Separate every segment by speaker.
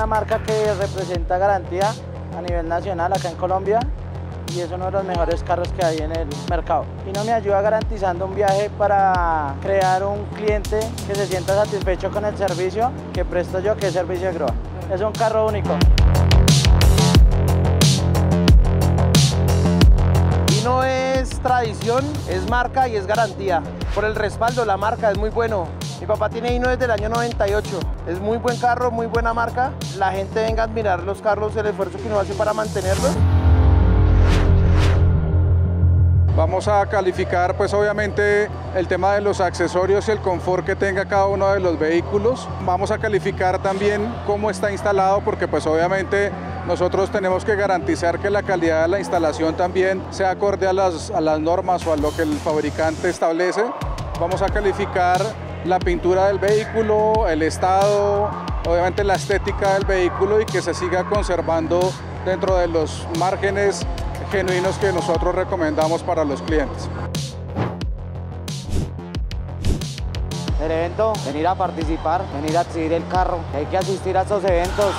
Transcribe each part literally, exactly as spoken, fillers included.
Speaker 1: marca que representa garantía a nivel nacional acá en Colombia y es uno de los mejores carros que hay en el mercado. Hino me ayuda garantizando un viaje para crear un cliente que se sienta satisfecho con el servicio que presto yo, que es servicio de grúa. Es un carro único.
Speaker 2: Hino es tradición, es marca y es garantía. Por el respaldo, la marca es muy bueno. Mi papá tiene Hino desde el año noventa y ocho. Es muy buen carro, muy buena marca. La gente venga a admirar los carros, el esfuerzo que uno hace para mantenerlos.
Speaker 3: Vamos a calificar pues obviamente el tema de los accesorios y el confort que tenga cada uno de los vehículos. Vamos a calificar también cómo está instalado porque pues obviamente nosotros tenemos que garantizar que la calidad de la instalación también sea acorde a las, a las normas o a lo que el fabricante establece. Vamos a calificar la pintura del vehículo, el estado, obviamente la estética del vehículo y que se siga conservando dentro de los márgenes genuinos que nosotros recomendamos para los clientes.
Speaker 1: El evento, venir a participar, venir a exhibir el carro, hay que asistir a estos eventos.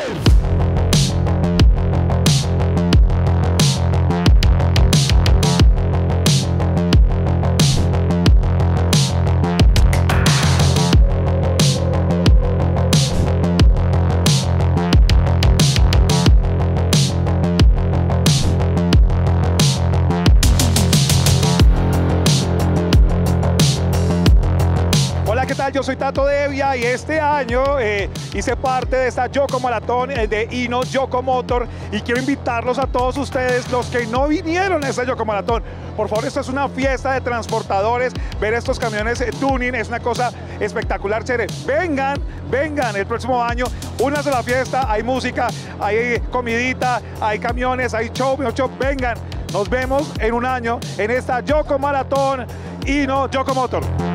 Speaker 4: ¿Qué tal? Yo soy Tato Devia y este año eh, hice parte de esta Yoco Maratón eh, de Hino Yoco Motor y quiero invitarlos a todos ustedes, los que no vinieron a esta Yoco Maratón. Por favor, esto es una fiesta de transportadores, ver estos camiones eh, tuning es una cosa espectacular, chévere. Vengan, vengan el próximo año, únanse a la fiesta, hay música, hay comidita, hay camiones, hay show, show, vengan. Nos vemos en un año en esta Yoco Maratón Hino Yoco Motor.